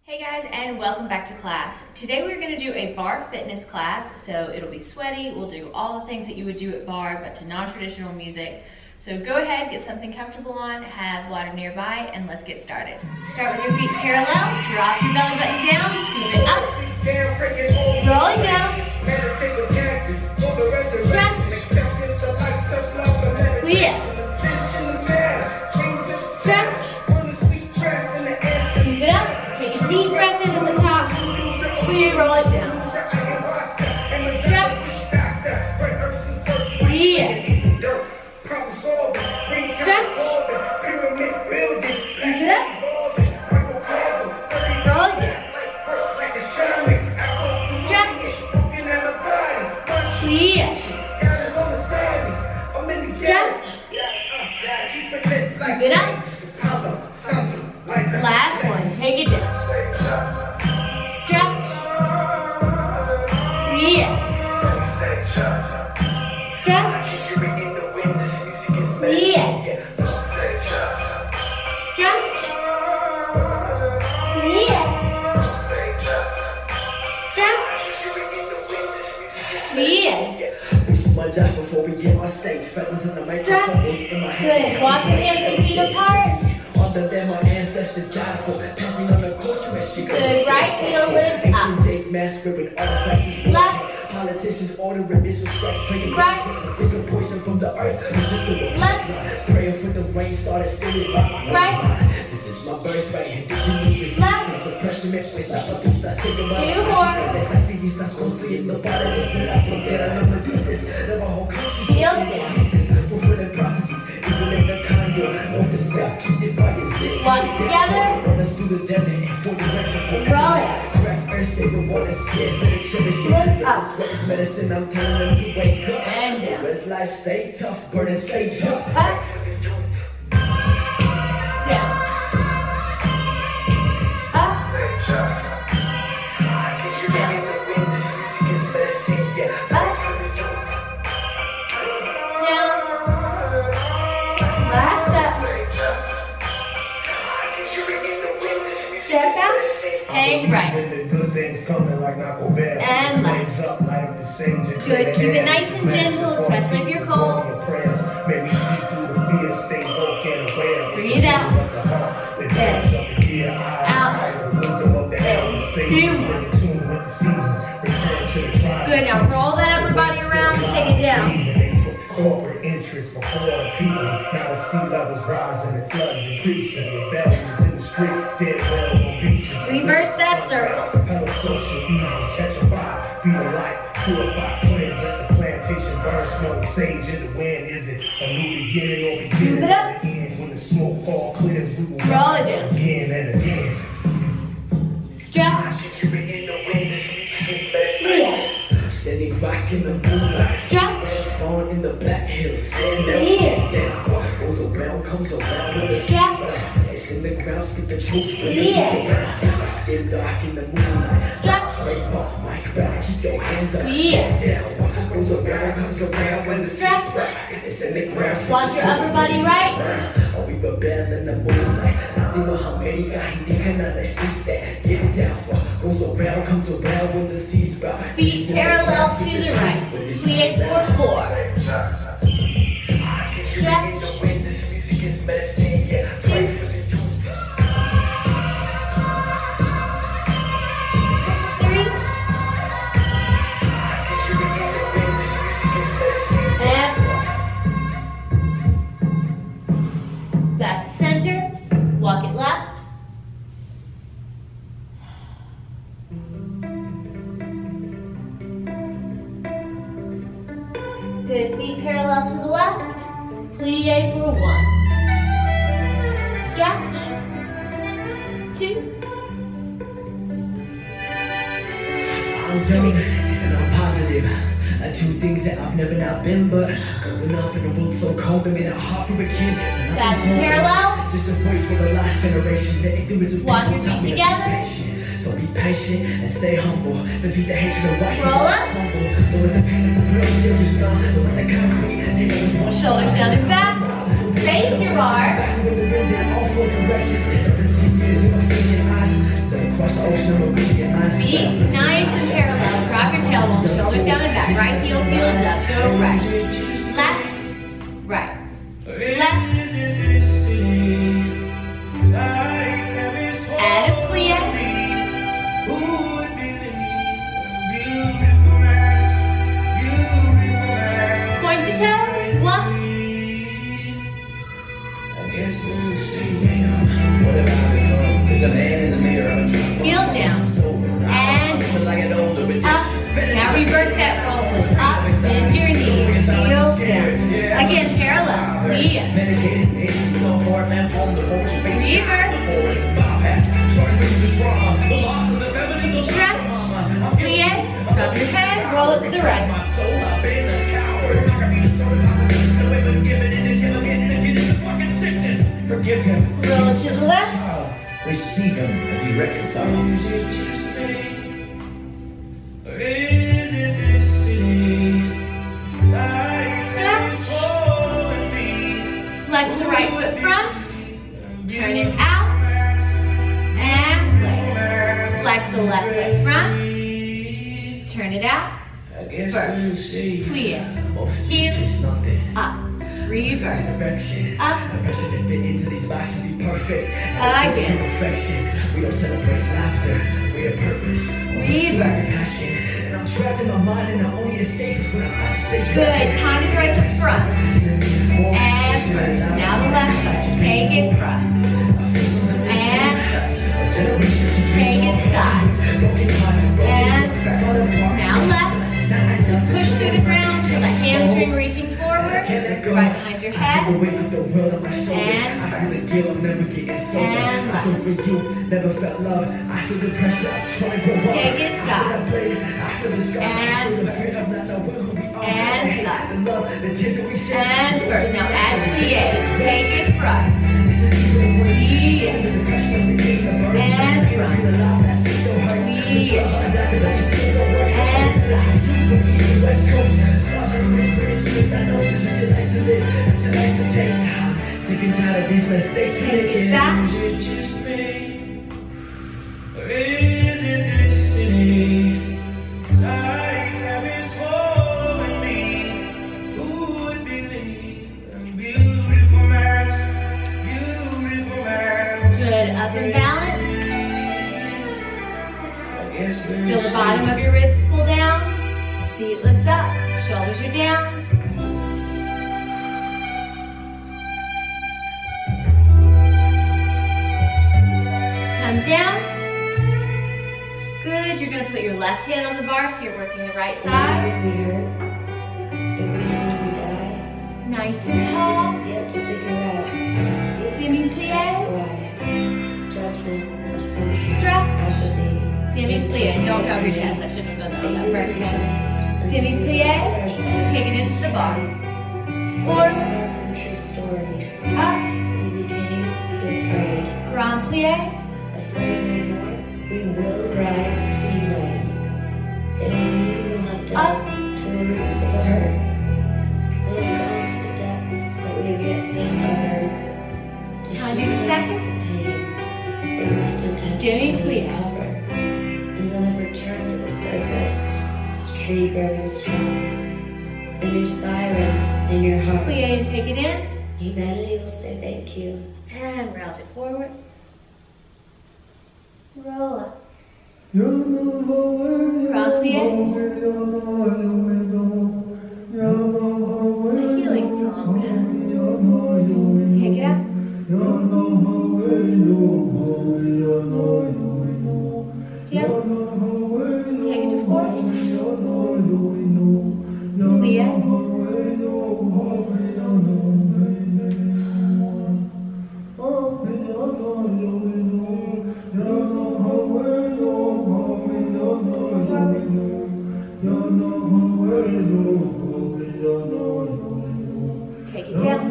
Hey guys, and welcome back to class. Today we're going to do a bar fitness class, so it'll be sweaty. We'll do all the things that you would do at bar, but to non-traditional music. So go ahead, get something comfortable on, have water nearby, and let's get started. Start with your feet parallel, drop your belly button down, scoop it up, roll it down, stretch, clear, stretch, scoop it up, take a deep breath in from the top, clear, roll it down, stretch, clear, stretch, scoop it up, roll it down, stretch, clear, stretch, scoop it up, last one, take it down, stretch, clear, stretch, clear, stretch, clear, stretch, clear. Smudge out before we get on stage. Feathers in the microphone in my hands. Good. Walk your hands and feet apart. Under them our ancestors died for. Passing on the culture as she goes. Good. Right heel lifts up. Date mass ripping artifacts is Left. Politicians ordering missile strikes. Praying Right. taking poison from the earth. Left. Praying for the rain started spinning Right. This is my birthright. Indigenous resistance. Left. Oppression me pues zapatistas. Two more. Las activistas construyendo paredes de la frontera. No me dices. Never whole country. Heels down. Fulfilling prophecies. Even in the condo. Of the south. Keep the fire sick. Walk it together. Run us through the desert. For direction. Roll it. Crack earth. Save the water. Scarce. Let it cherish it. Lift up. Sweat is medicine. I'm telling them to wake up. And down. Let's life stay tough. Burn and stay jump. Up. Down. Up. Down. Up. Down. Last step. Step out. Hang right. And left. Good. Keep it nice and gentle, especially if you're cold. Breathe out. In. Out. In. Two. Good. Now roll that upper body around. Take it down. Corporate interests before the people. Now the sea levels rising and floods increasing. Rebellions in the street, dead wells on beaches. Reverse that circle. Hello, social evils, catch a fire, be the light, purify, cleanse. Let the plantation burn, smelling sage in the wind. Is it a new beginning or beginning it up. at the end? When the smoke fall clears, we will Roll it down. again and again. Stretch. Clear. Steady rock in the moonlight. Stretch. Falling in the black hills. Stand down. Clear. Down. Goes around, comes around with a Stretch. It's in the ground, skip the truth. Clear. Skin dark in the moonlight. Stretch. Straight off, mic back, keep your hands up. Clear. Down. Goes around, comes around when the Stretch. It's in the ground. Walk your upper body right. Are we rebel in the moonlight? I don't know how many got here and I see that. Get down. Goes around, comes around when the sea sprout. Feet parallel to the right. Plie for 4. Stretch. 2. 3. And 4. Back to center. Walk it left. Good. Feet parallel to the left. Plie for 1. Stretch. 2. I'm young and I'm positive. Two things that I've never not been, but growing up in a world so cold, I made it hard for a kid. Back to parallel. Just a voice for the last generation. The ignorance of Walk your people taught feet me to be together. patient. So be patient and stay humble. Defeat the hatred and watch Roll up. Don't let the pain of the real steal your skull. Don't let the concrete take it to Shoulders down and back. Face your bar. With the wind in all four directions. 17 years in my singing eyes. Set across all heel, heels up. Go right. Left, right. Left. Add a plie. Point the toe. 1. Heels down. And up. Now reverse that roll. Up, bend your knees. Heels down. Again, parallel. Plie. Reverse. Stretch. Plie. Drop your head. Roll it to the right. Forgive him. Roll it to the left. Receive him as he reconciles. Stretch. Flex the right foot front. Turn it out. And flex. Flex the left foot front. Turn it out. First. Plie. Heel. Up. Reverse. Up. Again. We don't celebrate laughter. We have purpose. Reverse. And I'm trapped in my mind and I only escape when I'm on stage. Good. Time to the right foot front. And first. Now the left foot. Take it front. And first. Take it side. And first. Now left. Push through the ground. Feel that hamstring reaching forward. Right behind your head. And first. And left. Never felt love. I feel the pressure. Take it side. And first. And side. And first. Now add plies. Take it front. Plie. And front. Plie. And side. Take it back. Good, up and balance. Feel the bottom of your ribs pull down. Seat lifts up, shoulders are down. Come down. Good, you're going to put your left hand on the bar so you're working the right side. Nice and tall. Demi-plie. Stretch. Demi-plie. Don't drop your chest. I shouldn't have done that first one. Demi-plie. Take it into the bar. Forward. Up. Grand plie. Afraid no more, we will rise to you land. And in you we'll have dug to the roots of the hurt. We'll have gone to the depths that we have yet to discover. Time to do the second. We must intentionally cover. And we'll have returned to the surface, this tree growing strong. Then your siren in your heart. Plie and take it in. Humanity will say thank you. And round it forward. Roll up. Grand plie. A healing song. Take it out. Down. Take it to 4. Plie. Take it down.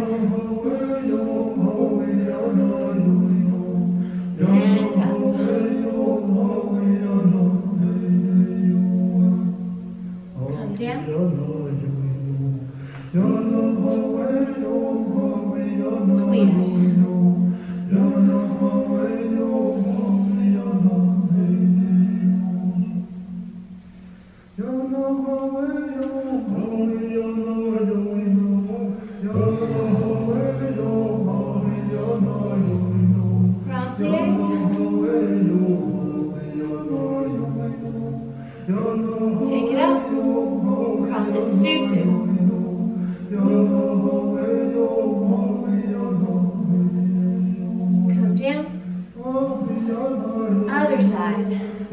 And up. Come down. opposite to Susu. Come down. Other side.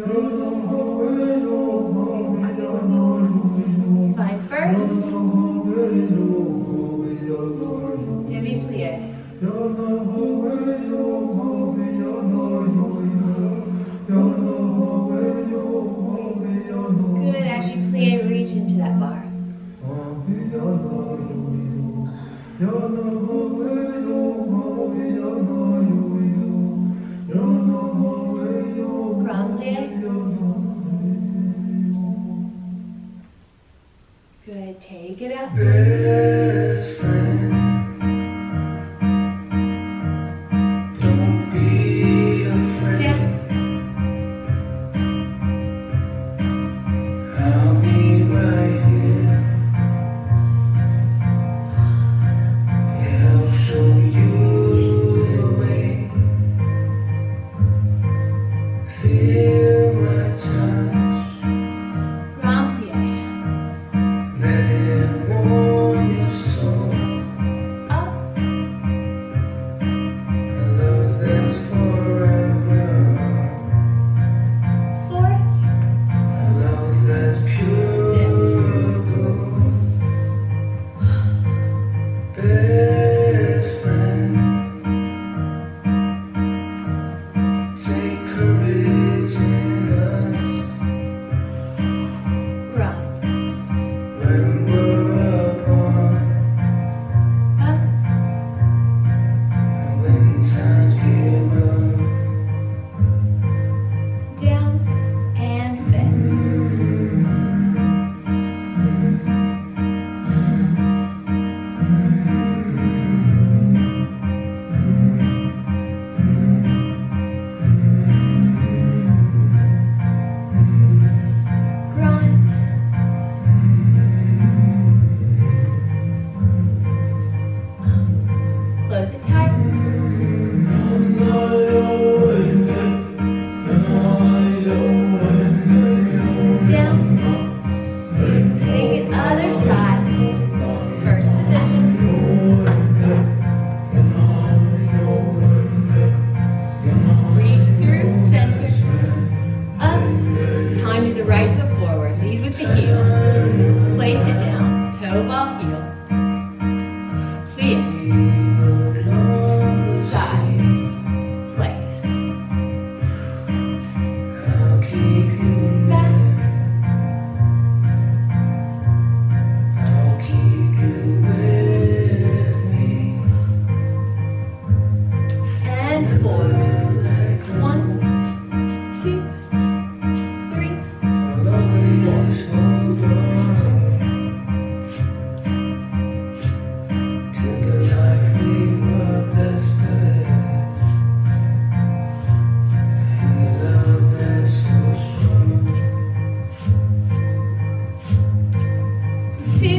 Find first. Demi-plie. Good, as you plie, reach into that bar. Grand plie. Good, take it up. Best friend, don't be afraid. Down. I'll be right here. Yeah, I'll show you the way. Feel my touch. Grand plie. Let it warm your soul. Up. A love that's forever. Four. A love that's pure gold. Best friend, take courage in us Grand. when we're apart. Up. And when times give up. Down. And fifth. Grand. Close it tight. Down. Take it other side. First position. Reach through, center. Up. Time to the right foot forward. Lead with the heel. Place it down. Toe ball heel. Plie. Side. Place. I'll keep you Back. I'll keep you with me. And four. 1, 2, 3. I'll always hold on to the life we were desperate, and the love that's so strong. 2.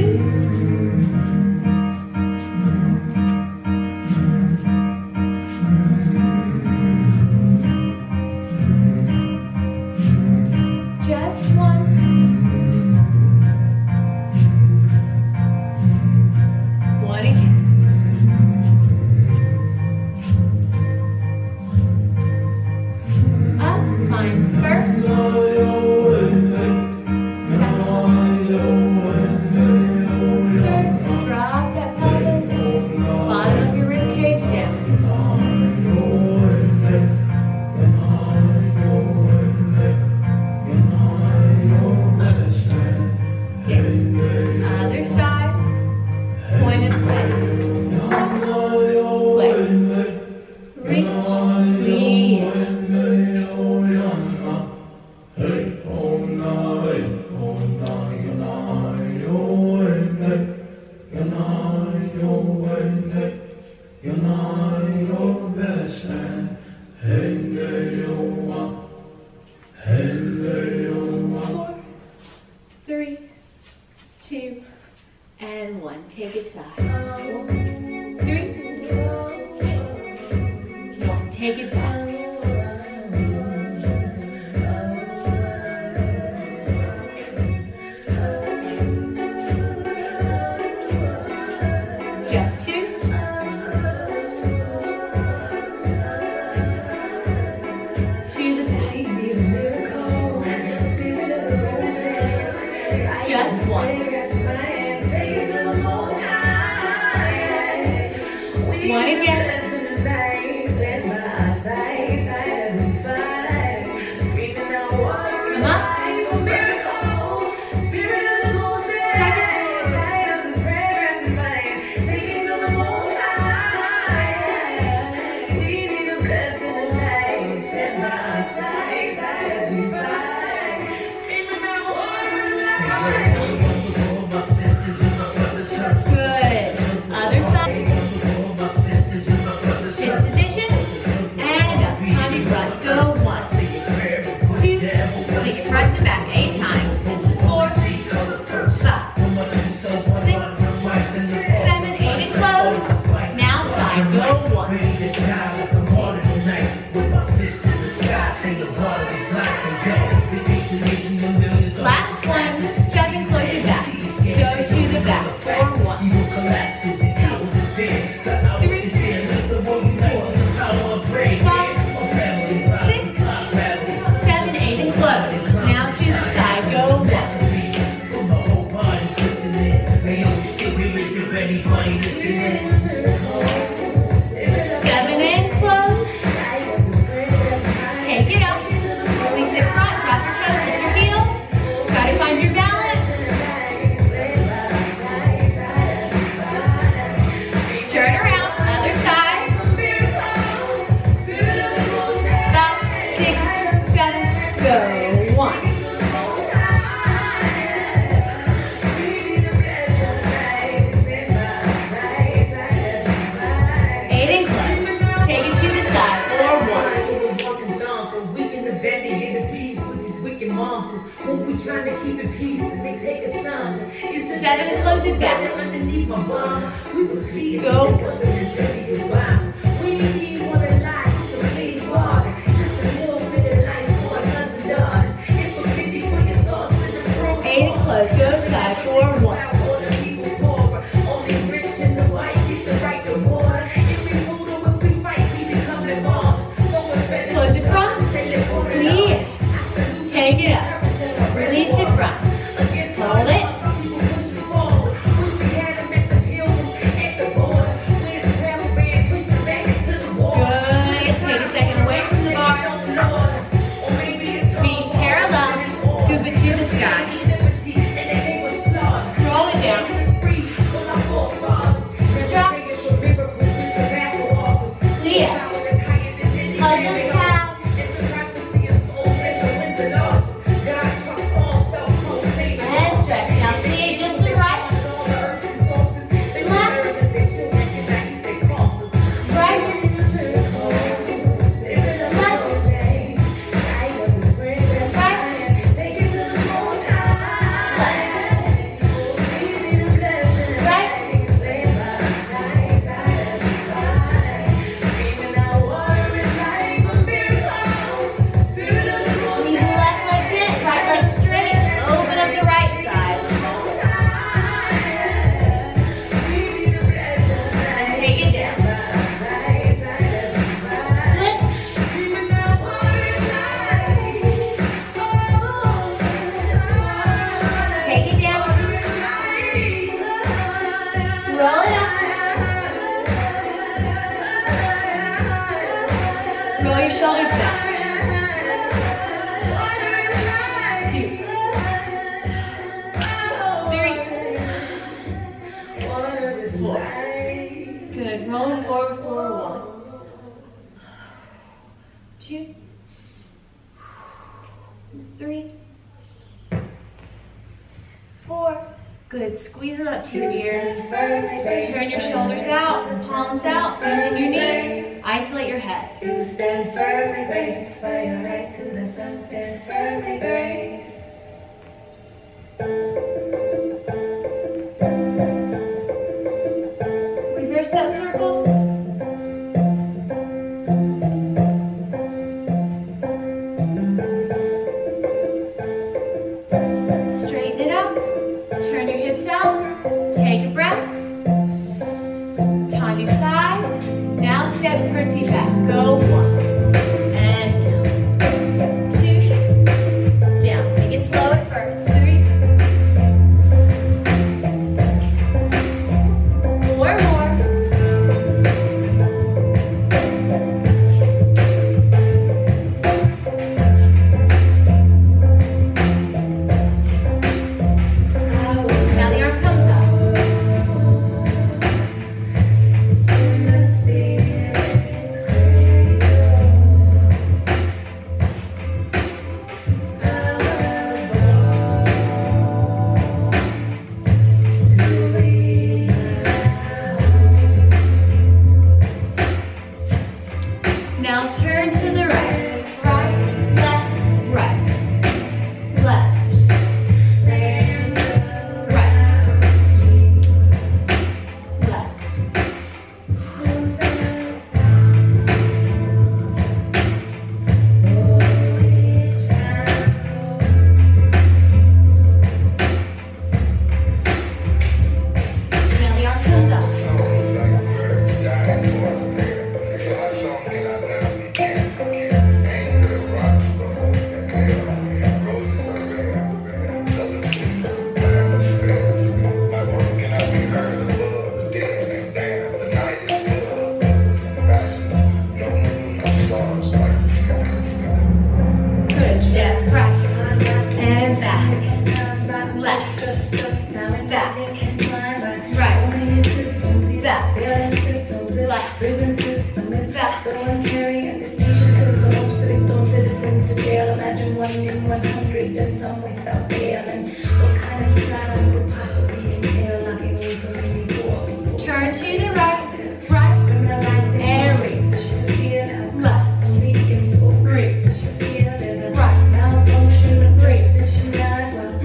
Just 1. 1 again. Up, find first. Second. Third. Drop that pelvis. Bottom of your rib cage down. Other side. Point and place. Place. Reach. Plie. Four, 3, 2, and 1. Take it side. 3, 2, 1. Take it back. trying to keep it peace and they take a sound. 7 and close it back. Underneath my mom, we was feeding Go. together this dirty rhymes. We didn't even want to lie, so please water. Just a little bit of life for our sons and daughters. It's for 50 for your thoughts with the pro. 8 and close. Go side. 4, 1. Only rich and the white get the right to war. If we hold on, if we fight, we become the bombs. Close it front. Clear. Take it up. Release it front. Hold it. Good. Take a second away from the bar. Feet parallel. Scoop it to the sky. Roll it down. Stretch. Clear. Hug those calves. And stretch. Now clear just the right. Left. Right. Leave the left leg bent, right leg straight. Open up the right side. And take it down. Slip. Take it down. Roll it up. Roll your shoulders back. 2, 3, 4. Good. Rolling forward, 4, 1. 2, 3, 4. Good. Squeeze it up to your ears. Turn your shoulders out, palms out, bend in your knee. Isolate your head. You stand firmly braced by your right to the sun. Stand firmly braced. Reverse that circle. Straighten it up. Turn your hips out. Take a breath. On your side. Now step curtsy back. Go 1. And down. 2. Down. Take it slow at first. 3. 4 more. Now the arm comes up. Now turn to the right. Right, left, right. Left. Right. Left. Now the arm comes up. Good. Step right and back. Left. Back. Right. Back. Left. Back. Imagine 1 in 100 and some without failing. What kind of plan would possibly entail knocking me so many people? Turn to the right. Right. And reach. Left. Reach. Right. Reach.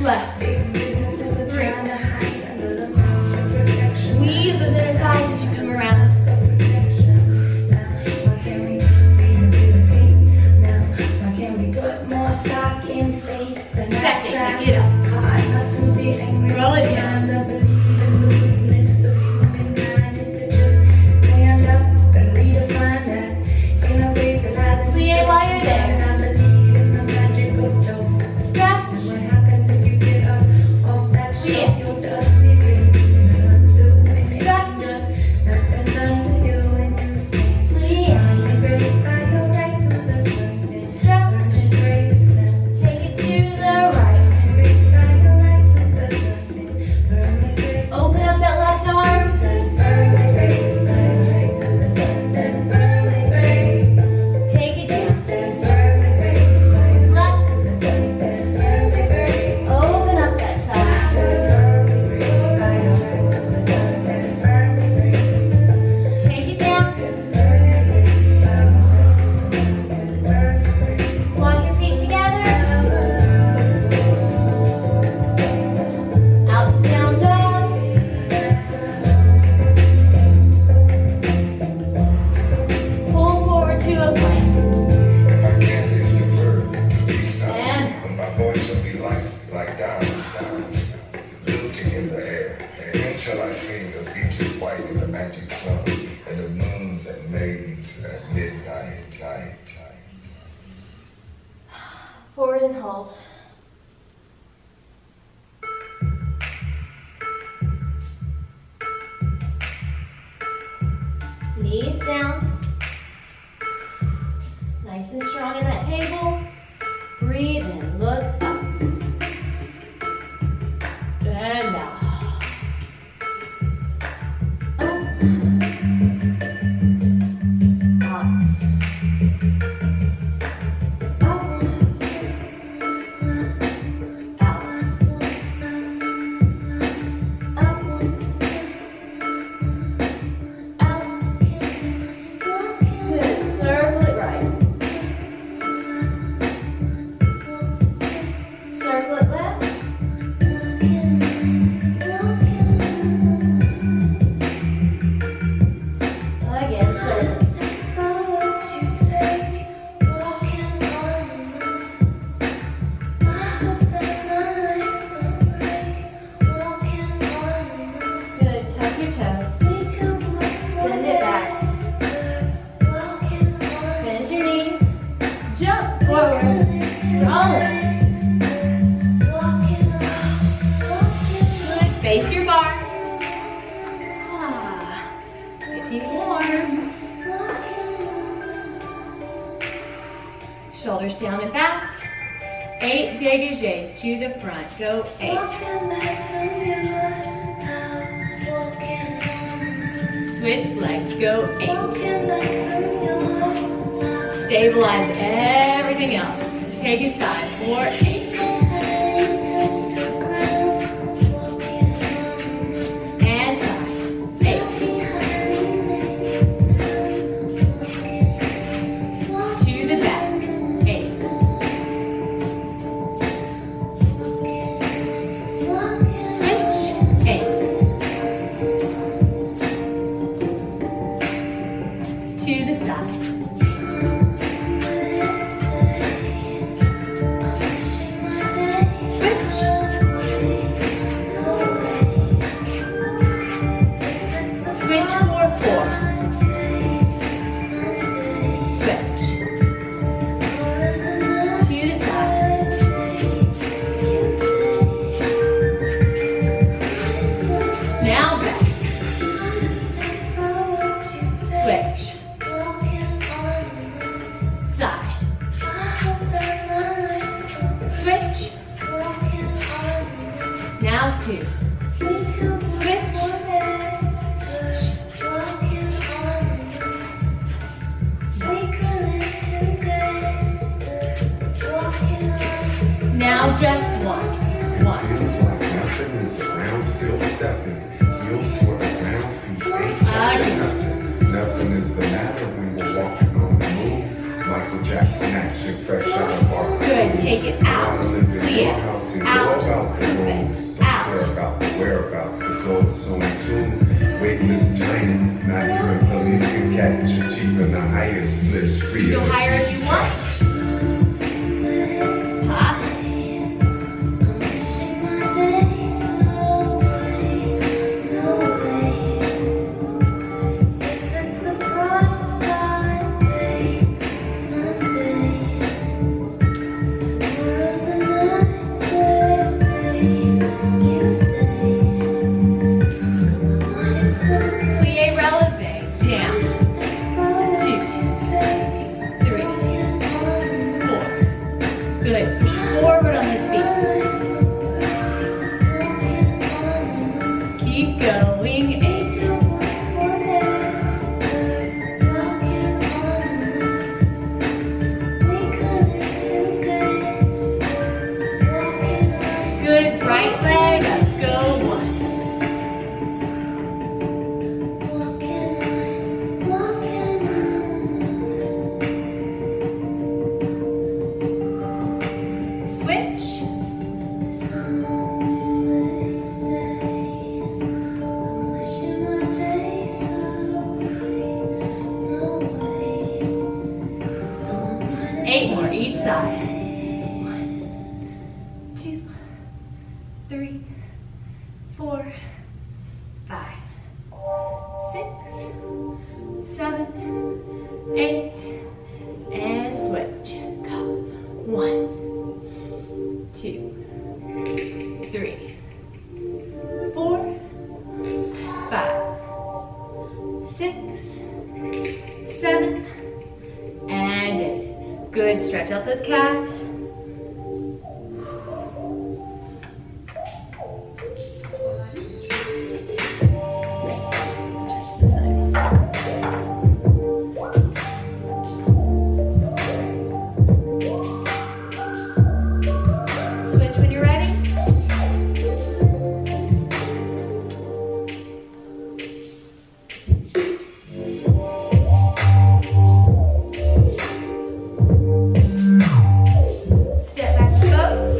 rolls. Knees down. Nice and strong in that table. Breathe and look up. And out. Face your bar. Get feet warm. Shoulders down and back. 8 dégagés to the front. Go 8. Switch legs. Go 8. Stabilize everything else. Take a side for 8. Now 2. Switch. Now just 1. 1. Feels like nothing is around, still stepping. Heels toward the ground, feet ain't nothing. Nothing is the matter when we're walking on the move. Michael Jackson action, fresh out of our Good. Take it out. Clear. Out. About the rules. Don't care about the whereabouts. The globe's on tune. Weightless giants. Not even police can catch you. Cheaper than the highest splits free. Go higher if you want. Good. Push forward on his feet. Keep going. 8. Good. Right leg up. Go 1. Each side. 1, 2, 3, 4, 5, 6, 7, 8, and switch. Go. 1, Good, stretch out those calves. Switch when you're ready. Step back to both.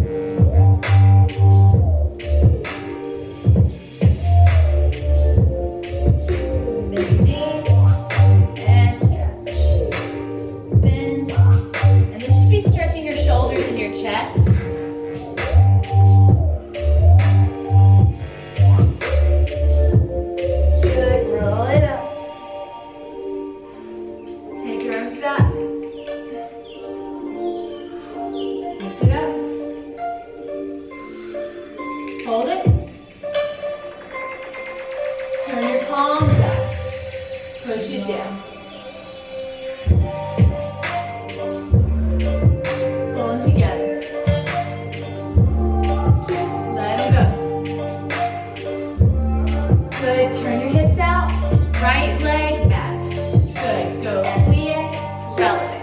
Bend your knees and stretch. Bend. And this should be stretching your shoulders and your chest. Good, roll it up. Take your arms up. Lift it up. Hold it. Turn your palms up. Push it down. Pull them together. Let them go. Good. Turn your hips out. Right leg back. Good. Go plie, releve.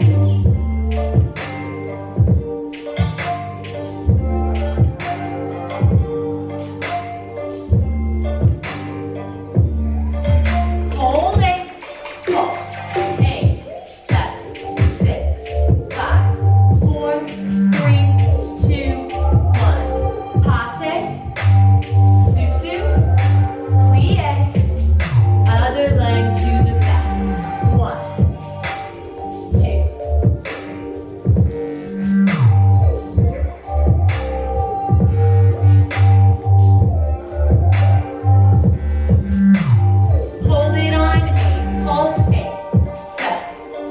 Hold it. Pulse. 8, 7, 6, 5, 4, 3, 2, 1. Passe. Susu. Plie. Other leg to the back. 1, 2. Hold it on 8. Pulse 8, 7.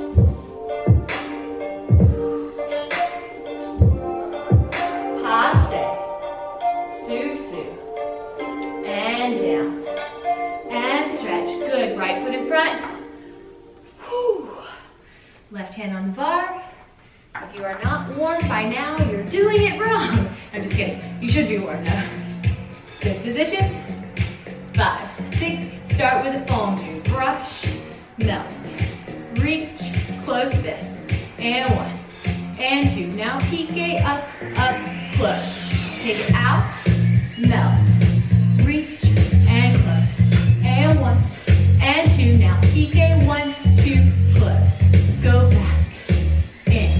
Passe. Susu. And down. And stretch. Good. Right foot in front. Whew. Left hand on the bar. If you are not warm by now, you're doing it wrong. I'm just kidding. You should be warm now. Good position. 5, 6. Start with a foam tube. Brush. Melt. Reach. Close bend. And 1. And 2. Now pique up, up, close. Take it out. Melt. Reach. And close. And 1. And 2. Now pique. 1, 2. Close. Go back. In.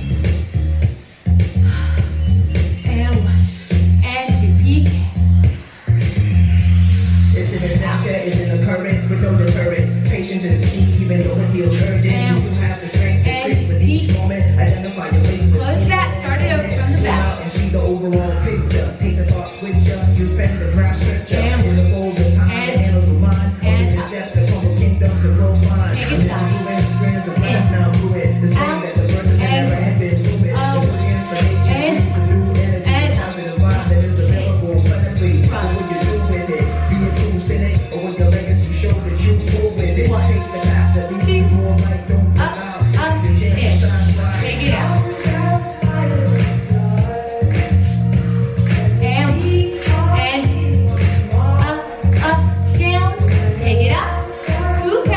And 1. And 2. Pique. It's in the Snapchat, it's in the currents with no deterrents. Patience is key, even though it feels urgent. You have the strength to sit with each moment. Identify your place. Close back. Start it over from the Zoom back. out and see the overall picture. Take the thoughts with you. You spend the graph scripture. And In the fold of time, the and handles of mind. and Only the up. steps that come from kingdoms and roll lines. Take it down. Moving screens of glass In. now through it. This Out. thing that the purpose And never had been moving. up. So bring information, And it's a new energy. and up. Positive vibe that is available plentifully. What Front. will you do with it? Be a true cynic, or will your legacy show that you pull with it? 1, Take the path that leads you 2, more like don't miss up, out. up, Your chance in. to shine bright. Take it out. And 2. Up, up, down. Take it out. Coupe.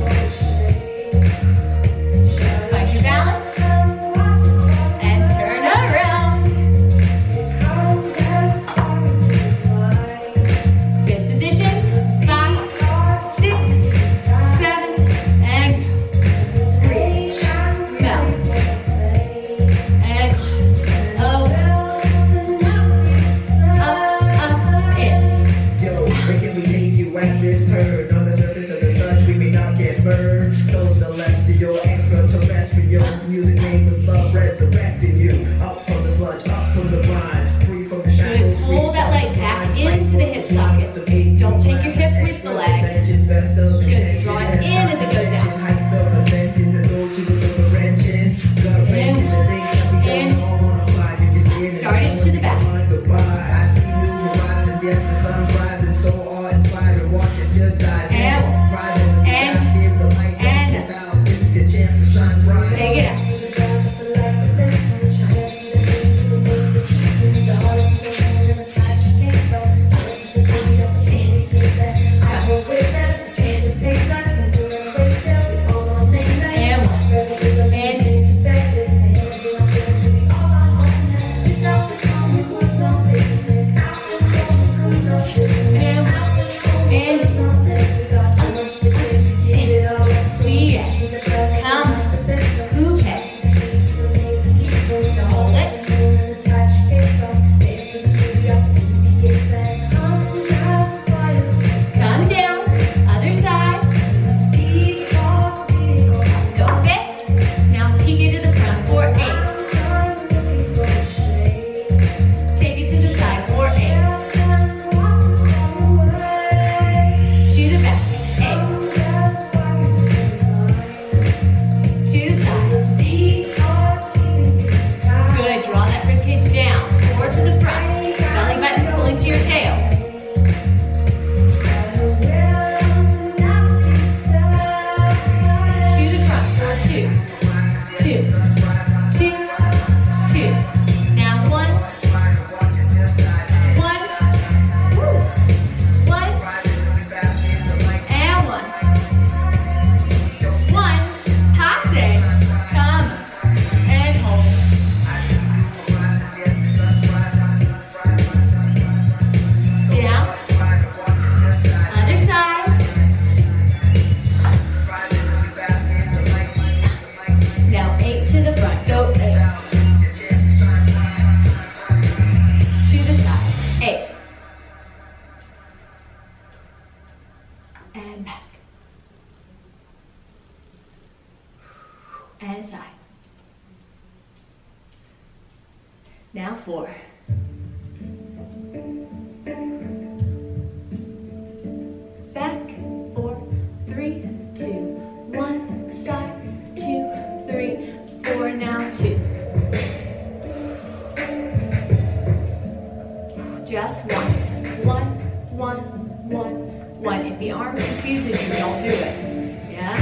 Find your balance. And turn around. 5th position. 5, 6, 7, and go. Reach. Melt. And close. Oh. Up, in. Yo, where can we take you at this turn? On the surface of the sun, we may not get burned. So celestial, extraterrestrial. Music made with love, resurrecting you. Up from the sludge, up from the grind. Free from the shadows. Good. Pull that leg back into the hip socket. Don't take your hip with the leg. Good. Draw it in as it goes down. Heights of ascension, the door to the wrenching. Gut wrenching, the things that we don't all wanna fly. You can see it. Start it to the back. Goodbye. I see new horizons, yes, the sun rises, so awe-inspired. Watch it just dive in. And- Rise in the sky, and- feel the light, don't and- miss out. This is your chance to shine bright. Take it out. to the front, go 8. To the side, 8. And back. And side. Now 4. Back, 4, 3, 2, 1, side, 2, 3, 4, now 2. Just 1, 1, 1, 1, 1. If the arm confuses you, don't do it. Yeah?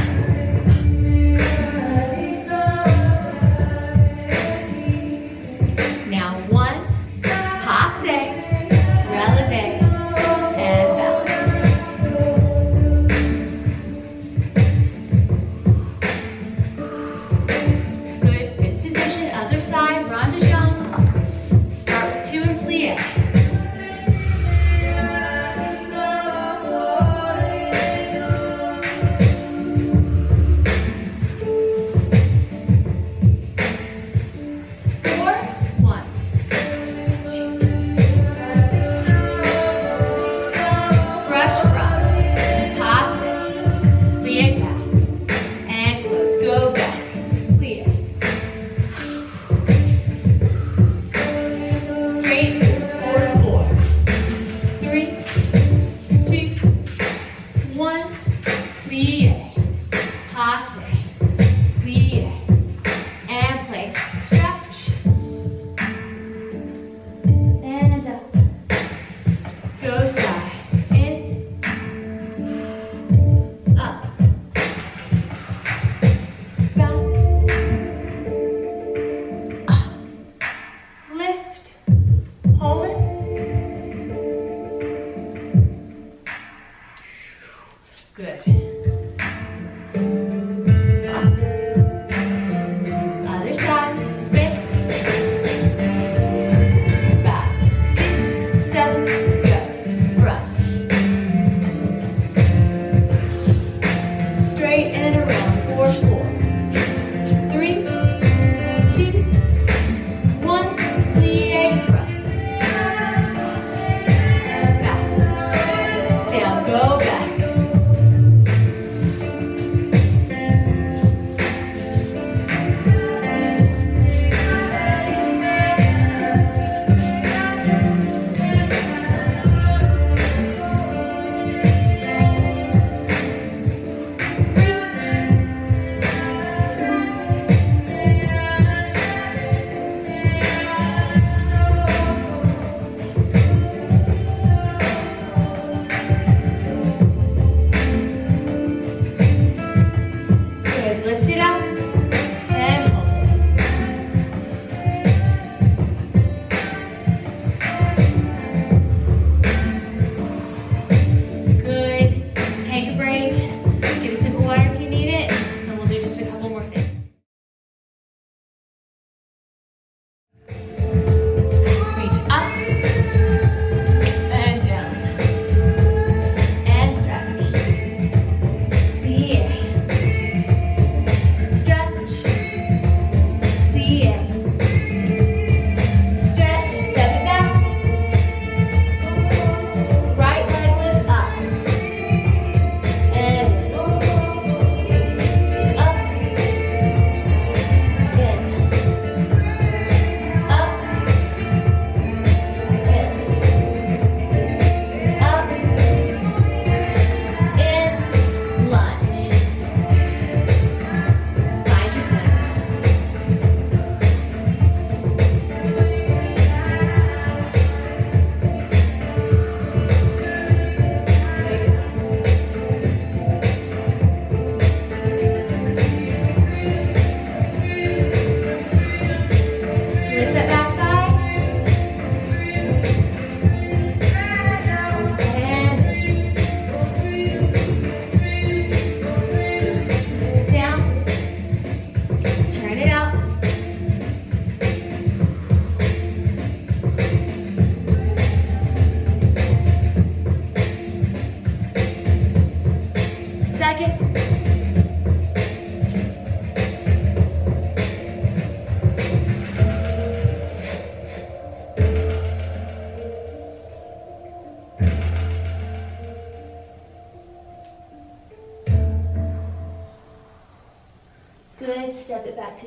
Now 1, passe, releve, and balance. Good, 5th position, other side, rond de jambe. Start with 2 and plie.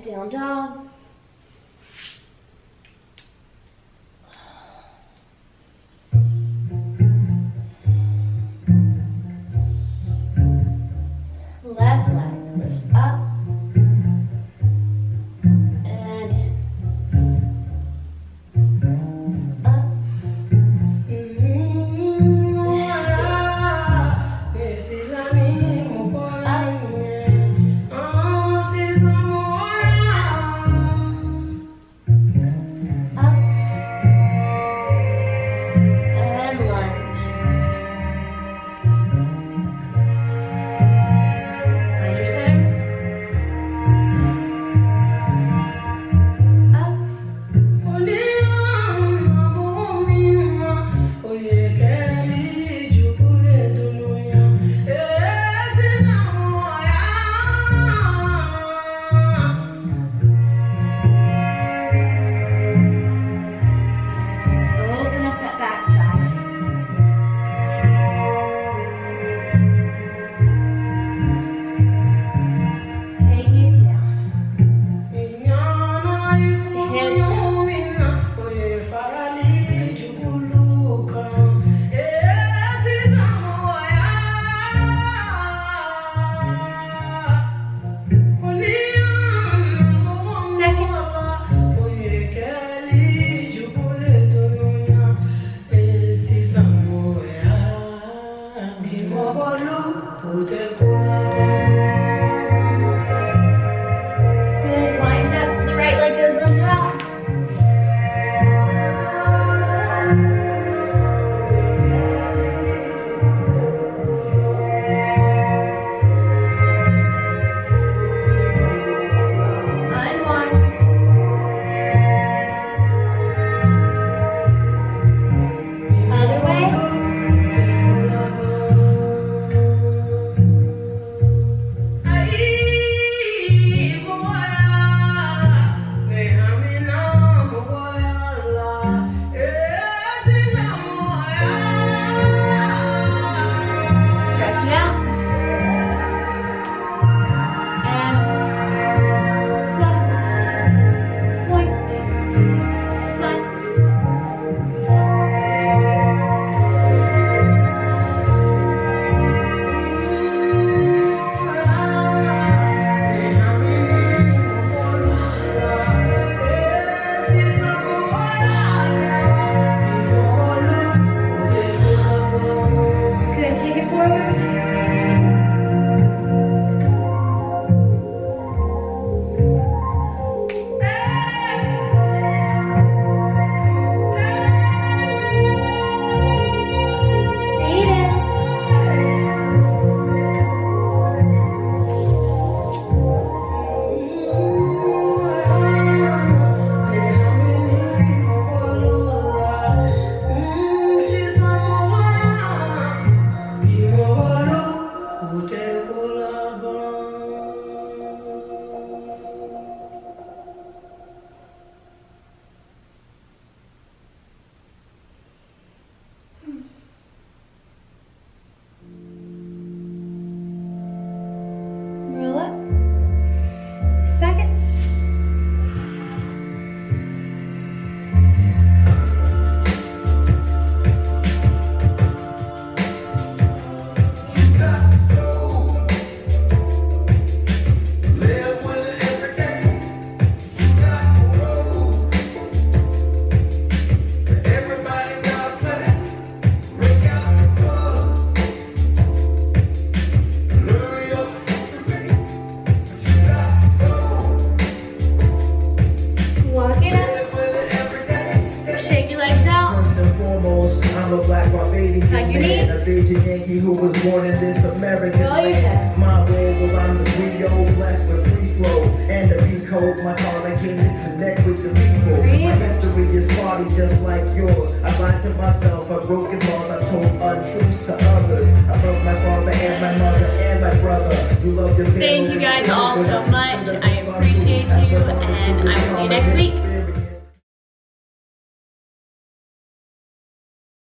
down dog. Left leg lifts up and up. Good, wind up so the right leg goes on top. Who was born in this American land. My role was I'm the Rio, blessed with free flow and the P-code. My call I came to connect with the people. My history is party just like yours. I lied to myself, I broke laws, I told untruths to others. I broke my father and my mother and my brother. You love your family. Thank you guys all so much. I appreciate you, and I will see you next week.